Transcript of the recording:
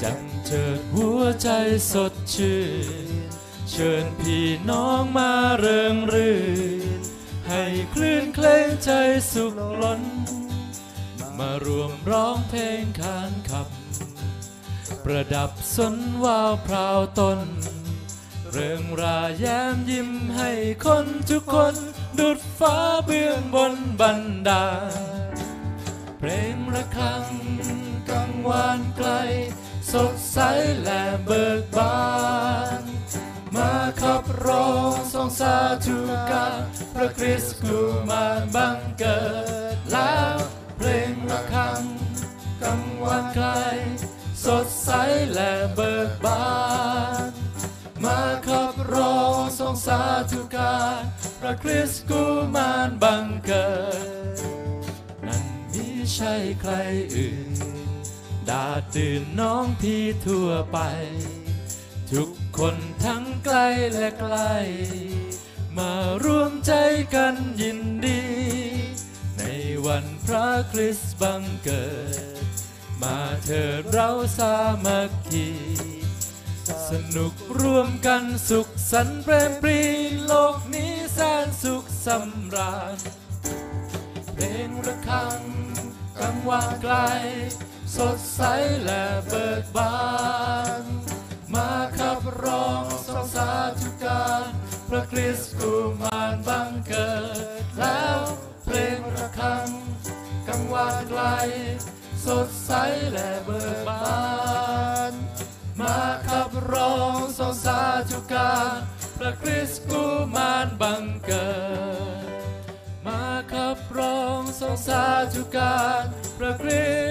แจ่มเจิดหัวใจสดชื่นเชิญพี่น้องมาเริงรื่นให้คลื่นเพลงใจสุขล้นมารวมร้องเพลงขานขับประดับสนว่าวพราวต้นเริงราแย้มยิ้มให้คนทุกคนดุจฟ้าเบื้องบนบันดาลเพลงระฆังกังวานไกลสดใสและเบิกบานมาขับร้องทรงสาธุการพระคริสต์กุมารบังเกิดแล้วเพลงระฆังกังวานไกลสดใสและเบิกบานมาขับร้องทรงสาธุการพระคริสต์กุมารบังเกิดนั้นมิใช่ใครอื่นดาตื่นน้องพี่ทั่วไปทุกคนทั้งไกลและไกลมาร่วมใจกันยินดีในวันพระคริสต์บังเกิดมาเถิดเราสามัคคีสนุกร่วมกันสุขสันต์เปรมปรีโลกนี้แสนสุขสำราญเพลงระฆังกังวานไกลสดใสและเบิกบานมาขับร้องทรงสาธุการพระคริสต์กุมารบังเกิดแล้วเพลงระฆังกังวานไกลสดใสและเบิกบานมาขับร้องทรงสาธุการพระคริสต์กุมารบังเกิดมาขับร้องทรงสาธุการพระคริ